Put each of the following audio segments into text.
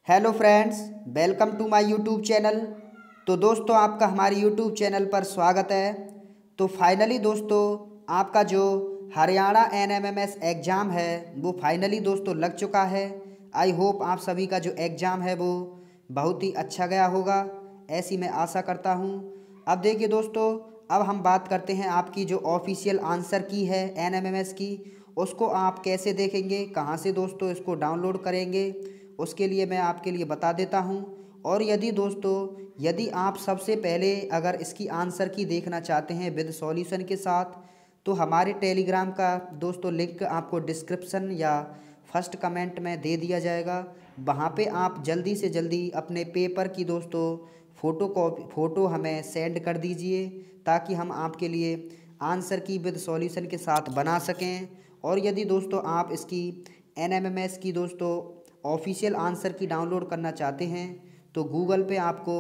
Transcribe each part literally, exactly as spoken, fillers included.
Hello friends, welcome to my YouTube channel. तो दोस्तों, आपका हमारे यूट्यूब चैनल पर स्वागत है। तो फाइनली दोस्तों, आपका जो Haryana N M M S exam है वो फाइनली दोस्तों लग चुका है। आई होप आप सभी का जो एग्ज़ाम है वो बहुत ही अच्छा गया होगा, ऐसी मैं आशा करता हूँ। अब देखिए दोस्तों, अब हम बात करते हैं आपकी जो ऑफिशियल आंसर की है एन एम एम एस की, उसको आप कैसे देखेंगे, कहाँ से दोस्तों इसको डाउनलोड करेंगे, उसके लिए मैं आपके लिए बता देता हूँ। और यदि दोस्तों यदि आप सबसे पहले अगर इसकी आंसर की देखना चाहते हैं विद सॉल्यूशन के साथ, तो हमारे टेलीग्राम का दोस्तों लिंक आपको डिस्क्रिप्शन या फर्स्ट कमेंट में दे दिया जाएगा। वहाँ पे आप जल्दी से जल्दी अपने पेपर की दोस्तों फ़ोटो कॉपी फ़ोटो हमें सेंड कर दीजिए, ताकि हम आपके लिए आंसर की विद सॉल्यूशन के साथ बना सकें। और यदि दोस्तों आप इसकी एन एम एम एस की दोस्तों ऑफिशियल आंसर की डाउनलोड करना चाहते हैं, तो गूगल पे आपको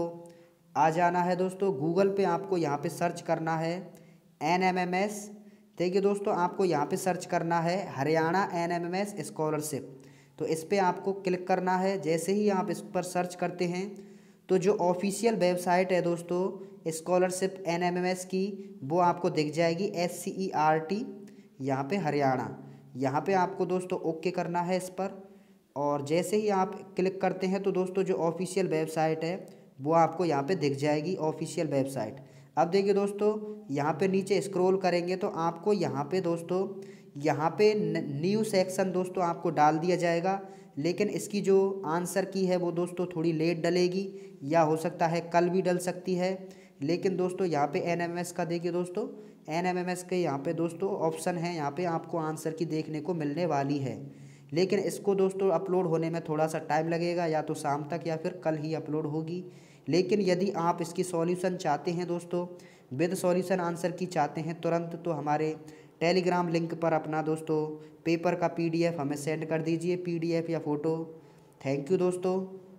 आ जाना है दोस्तों। गूगल पे आपको यहाँ पे सर्च करना है एन एम एम एस। देखिए दोस्तों, आपको यहाँ पे सर्च करना है Haryana N M M S scholarship. तो इस पर आपको क्लिक करना है। जैसे ही आप इस पर सर्च करते हैं, तो जो ऑफिशियल वेबसाइट है दोस्तों scholarship N M M S की, वो आपको दिख जाएगी, S C E R T यहाँ पे हरियाणा। यहाँ पे आपको दोस्तों ओके करना है इस पर। और जैसे ही आप क्लिक करते हैं, तो दोस्तों जो ऑफिशियल वेबसाइट है वो आपको यहाँ पे दिख जाएगी, ऑफिशियल वेबसाइट। अब देखिए दोस्तों, यहाँ पे नीचे स्क्रॉल करेंगे तो आपको यहाँ पे दोस्तों यहाँ पे न्यू सेक्शन दोस्तों आपको डाल दिया जाएगा। लेकिन इसकी जो आंसर की है वो दोस्तों थोड़ी लेट डलेगी, या हो सकता है कल भी डल सकती है। लेकिन दोस्तों यहाँ पे एन एम एम एस का देखिए दोस्तों, एन एम एम एस के यहाँ पे दोस्तों ऑप्शन है, यहाँ पे आपको आंसर की देखने को मिलने वाली है। लेकिन इसको दोस्तों अपलोड होने में थोड़ा सा टाइम लगेगा, या तो शाम तक या फिर कल ही अपलोड होगी। लेकिन यदि आप इसकी सॉल्यूशन चाहते हैं दोस्तों, विद सॉल्यूशन आंसर की चाहते हैं तुरंत, तो हमारे टेलीग्राम लिंक पर अपना दोस्तों पेपर का पी डी एफ हमें सेंड कर दीजिए, पी डी एफ या फ़ोटो। थैंक यू दोस्तों।